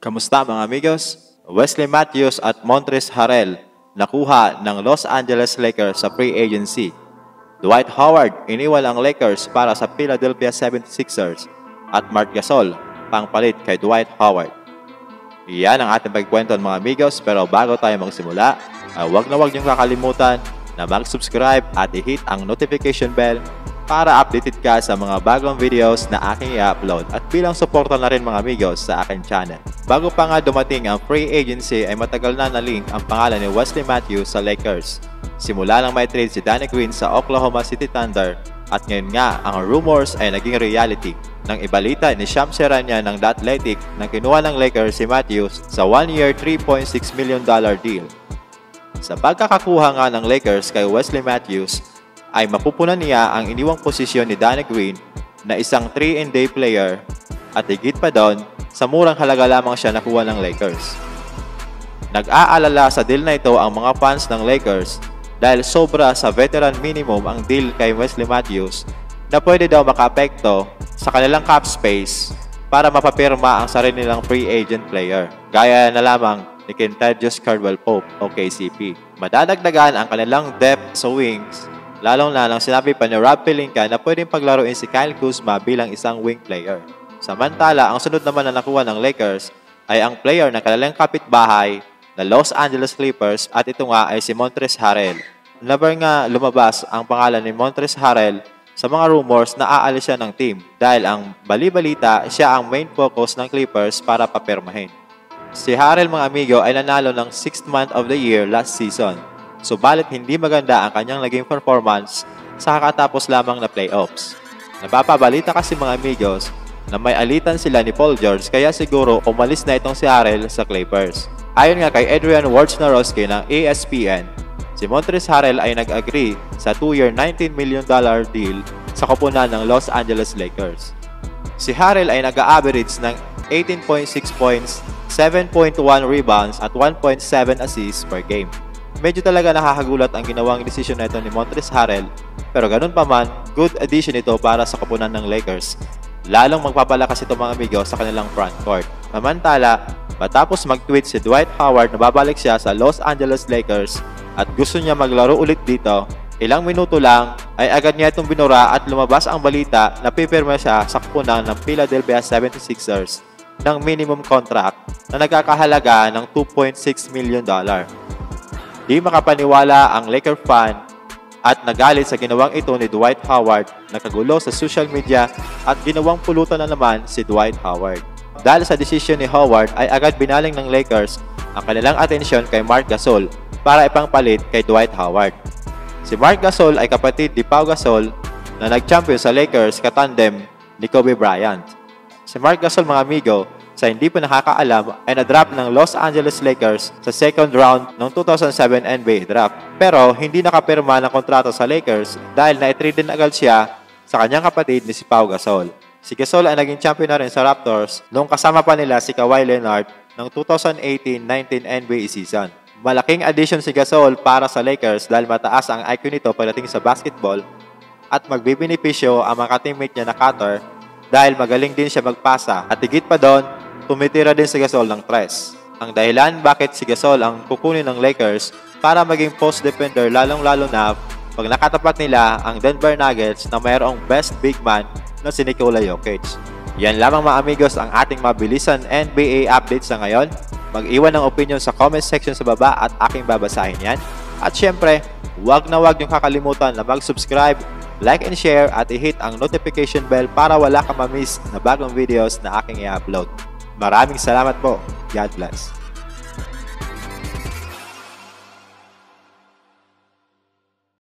Kamusta mga amigos? Wesley Matthews at Montrezl Harrell nakuha ng Los Angeles Lakers sa free agency. Dwight Howard iniwan ang Lakers para sa Philadelphia 76ers at Marc Gasol pangpalit kay Dwight Howard. Iyan ang ating pagkwento mga amigos, pero bago tayo magsimula, huwag niyong kakalimutan na mag-subscribe at i-hit ang notification bell para updated ka sa mga bagong videos na aking i-upload at bilang suporta na rin mga amigos sa aking channel. Bago pa nga dumating ang free agency ay matagal na na-link ang pangalan ni Wesley Matthews sa Lakers. Simula lang may trade si Danny Green sa Oklahoma City Thunder at ngayon nga ang rumors ay naging reality. Nang ibalita ni Shams Charania ng The Athletic na kinuha ng Lakers si Matthews sa 1-year $3.6 million deal. Sa pagkakakuha nga ng Lakers kay Wesley Matthews, ay mapupunan niya ang iniwang posisyon ni Danny Green na isang 3-and-day player at higit pa doon, sa murang halaga lamang siya nakuha ng Lakers. Nag-aalala sa deal na ito ang mga fans ng Lakers dahil sobra sa veteran minimum ang deal kay Wesley Matthews na pwede daw makaapekto sa kanilang cap space para mapapirma ang sarili nilang free agent player, gaya na lamang ni Kentavious Caldwell-Pope o KCP. Madadagdagan ang kanilang depth sa wings, lalong na nang sinabi pa ni Rob Pelinka na pwedeng paglaruin si Kyle Kuzma bilang isang wing player. Samantala, ang sunod naman na nakuha ng Lakers ay ang player ng kanilang kapitbahay na Los Angeles Clippers at ito nga ay si Montrezl Harrell. Never nga lumabas ang pangalan ni Montrezl Harrell sa mga rumors na aalis siya ng team dahil ang bali-balita siya ang main focus ng Clippers para papirmahin. Si Harrell mga amigo ay nanalo ng 6th month of the year last season. Subalit hindi maganda ang kanyang naging performance sa kakatapos lamang na playoffs. Napapabalita kasi mga amigos na may alitan sila ni Paul George kaya siguro umalis na itong si Harrell sa Clippers. Ayon nga kay Adrian Wojnarowski ng ESPN, si Montrezl Harrell ay nag-agree sa 2-year $19 million deal sa koponan ng Los Angeles Lakers. Si Harrell ay nag-average ng 18.6 points, 7.1 rebounds at 1.7 assists per game. Medyo talaga nakakagulat ang ginawang desisyon na ito ni Montrezl Harrell, pero ganun pa man, good addition ito para sa koponan ng Lakers. Lalong magpapalakas ito mga amigo sa kanilang frontcourt. Samantala, matapos mag-tweet si Dwight Howard na babalik siya sa Los Angeles Lakers at gusto niya maglaro ulit dito, ilang minuto lang ay agad niya itong binura at lumabas ang balita na pipirma siya sa koponan ng Philadelphia 76ers ng minimum contract na nagkakahalaga ng $2.6 million. Di makapaniwala ang Laker fan at nagalit sa ginawang ito ni Dwight Howard, nakagulo sa social media at ginawang pulutan na naman si Dwight Howard. Dahil sa desisyon ni Howard ay agad binaling ng Lakers ang kanilang atensyon kay Marc Gasol para ipangpalit kay Dwight Howard. Si Marc Gasol ay kapatid ni Pau Gasol na nag-champion sa Lakers katandem ni Kobe Bryant. Si Marc Gasol mga amigo, sa hindi pa nakakaalam ay na-draft ng Los Angeles Lakers sa second round ng 2007 NBA draft. Pero hindi nakapirma ng kontrato sa Lakers dahil na-trade din agad siya sa kanyang kapatid ni si Pau Gasol. Si Gasol ay naging champion na rin sa Raptors noong kasama pa nila si Kawhi Leonard ng 2018-19 NBA season. Malaking addition si Gasol para sa Lakers dahil mataas ang IQ nito pagdating sa basketball at magbibinipisyo ang mga teammate niya na cutter dahil magaling din siya magpasa at higit pa doon, tumitira din si Gasol ng tres. Ang dahilan bakit si Gasol ang kukunin ng Lakers para maging post defender lalong-lalo na pag nakatapat nila ang Denver Nuggets na mayroong best big man na si Nikola Jokic. Yan lamang mga amigos ang ating mabilisan NBA updates sa ngayon. Mag-iwan ng opinion sa comment section sa baba at aking babasahin yan. At syempre, huwag niyong kakalimutan na mag-subscribe, like and share at i-hit ang notification bell para wala ka ma-miss na bagong videos na aking i-upload. Maraming salamat po. God bless.